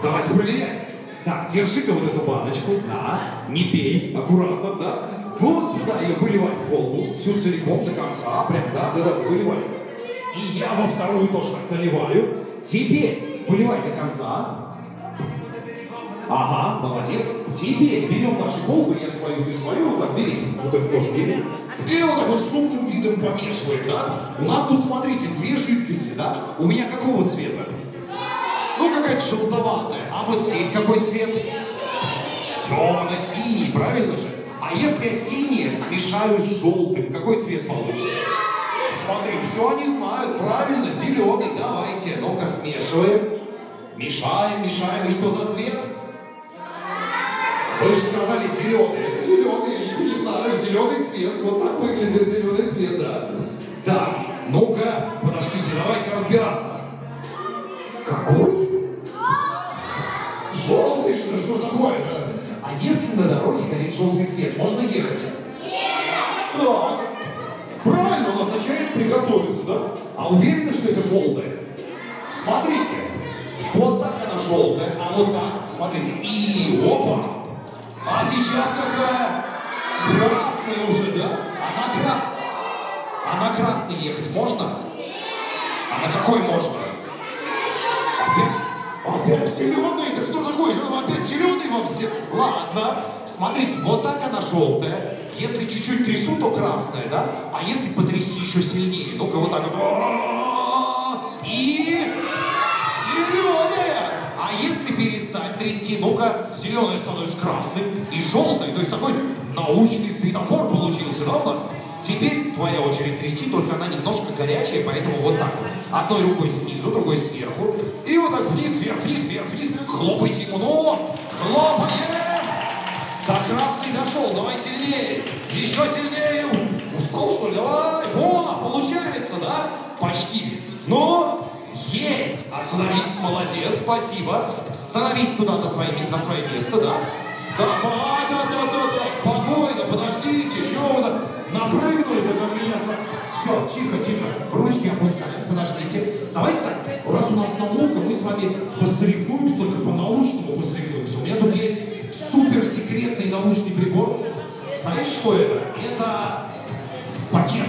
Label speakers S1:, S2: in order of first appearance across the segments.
S1: Давайте проверять. Так, держи-ка вот эту баночку. Да, не пей, аккуратно, да. Вот сюда ее выливай в колбу, всю целиком до конца, прям, да, выливай. И я во вторую тоже так наливаю. Теперь выливай до конца. Ага, молодец. Теперь берем наши колбы, я свою, ты свою, вот так бери. Вот это тоже бери. И вот так вот с умным видом помешиваем, да. У нас тут, смотрите, две жидкости, да. У меня какого цвета? Ну, какая-то желтоватая. А вот здесь какой цвет? Темно-синий, правильно же? А если я синее смешаю с желтым, какой цвет получится? Смотри, все они знают, правильно, зеленый. Давайте, ну-ка смешиваем. Мешаем, мешаем. И что за цвет? Вы же сказали зеленый. Это зеленый, я ничего не знаю. Зеленый цвет. Вот так выглядит зеленый цвет, да. Так, ну-ка, подождите, давайте разбираться. Какой? Желтый, что такое-то? А если на дороге горит желтый цвет, можно ехать? Нет! Так. Правильно, он означает приготовиться, да? А уверены, что это желтое? Смотрите. Вот так она желтая, а вот так. Смотрите. И опа! А сейчас какая? Красная уже, да? Она красная. А на красный ехать можно? А на какой можно? Опять зеленый? Это что такое? Что опять зеленый вам все? Ладно. Смотрите, вот так она желтая. Если чуть-чуть трясу, то красная, да? А если потрясти еще сильнее? Ну-ка, вот так вот. И зеленая. А если перестать трясти? Ну-ка, зеленая становится красным и желтой. То есть такой научный светофор получился, да, у нас? Теперь твоя очередь трясти, только она немножко горячая, поэтому вот так вот. Одной рукой снизу, другой сверху. И вот так вниз, вверх, вниз, вверх, вниз. Хлопайте ему, ну, хлопаем. До красный дошел, давай сильнее. Еще сильнее. Устал, что ли? Давай. Во, получается, да? Почти. Ну, есть. Остановись, молодец, спасибо. Становись туда на свое место, да? Да, спокойно, подождите, чего вы напрыгнули на меня? Все, тихо, тихо, ручки опускаем, подождите. Давайте так, раз у нас наука, мы с вами посоревнуемся, только по-научному посоревнуемся. У меня тут есть суперсекретный научный прибор. Знаете, что это? Это пакет.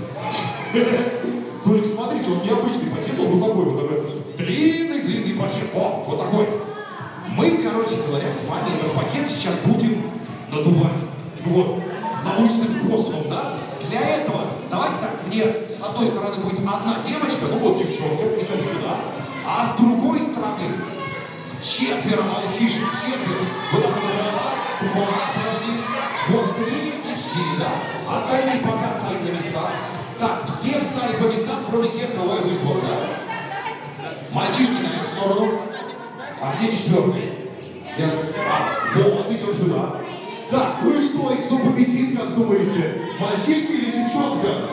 S1: Только смотрите, он необычный пакет, он вот такой вот, длинный пакет, о, вот такой. Мы, короче говоря, с вами этот пакет сейчас будем надувать. Вот, научным способом, да? Для этого, давайте так, мне с одной стороны будет одна девочка, ну вот девчонка, идем сюда, а с другой стороны четверо мальчишек, четверо. Вот так вот, раз, два, подожди, вот 3 и 4, да? Остальные пока стоят на местах. Так, все встали по местам, кроме тех, кого я вызвал, да? Мальчишки на эту сторону. А где четвертый? Я же... вот, идем сюда. Так, ну и что? И кто победит, как думаете? Мальчишка или девчонка?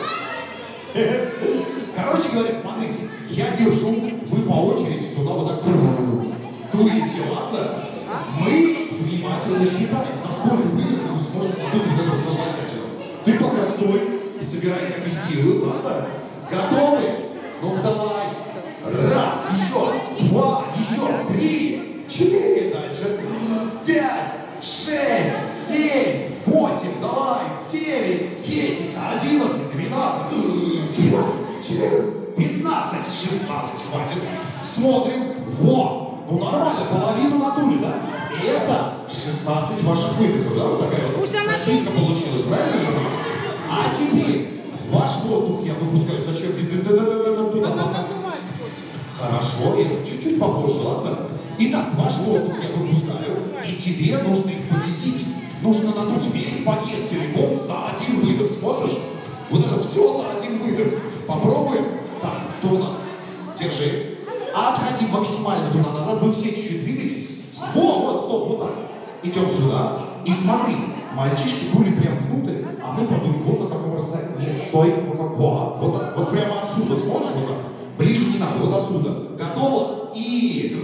S1: Короче говоря, смотрите. Я держу, вы по очереди туда вот так дуете, ладно? Мы внимательно считаем, за сколько выдохов вы сможете надуть вот эту колбасячку. Ты пока стой, собирай как и силы, ладно? Готовы? Ну-ка давай. Раз, еще, два, еще, 3, 4, дальше, 5, 6, 7, 8, давай, 9, 10, 11, 12, 13, 14, 15, 16, хватит. Смотрим, во, ну нормально, половину надули, да? И это 16 ваших выдохов, да? Вот такая вот сосиска получилась, правильно же у нас? А теперь ваш воздух я выпускаю, зачем? Туда. Хорошо, это чуть-чуть попозже, ладно? Итак, ваш воздух я выпускаю, и тебе нужно их победить. Нужно надуть весь пакет целиком за один выдох. Сможешь? Вот это все за один выдох. Попробуем? Так, кто у нас? Держи. Отходи максимально туда-назад. Вы все чуть-чуть двигаетесь. Во, вот, стоп, вот так. Идем сюда. И смотри, мальчишки дули прям внутрь, а мы подуем вот на таком расстоянии. Нет, стой, вот так. Вот прямо отсюда сможешь вот так? Ближе не надо, вот отсюда. Готово? И...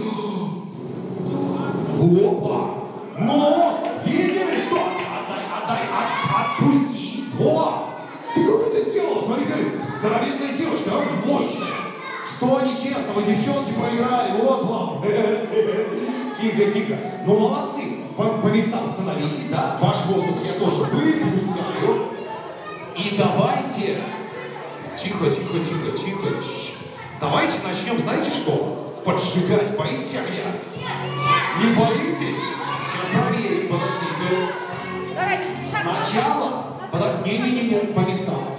S1: опа! Ну, видели что? Отдай, отпусти. Во! Ты как это сделала? Смотри, какая здоровенная девочка, мощная. Что нечестно, вы, девчонки, проиграли. Вот вам. Тихо, тихо. Ну, молодцы. По местам становитесь, да? Ваш воздух я тоже выпускаю. И давайте... Тихо, тихо, тихо, тихо. Давайте начнем, знаете что? Поджигать. Боитесь огня? Не боитесь? Сейчас проверим, подождите. Сначала... Не-не-не, по местам.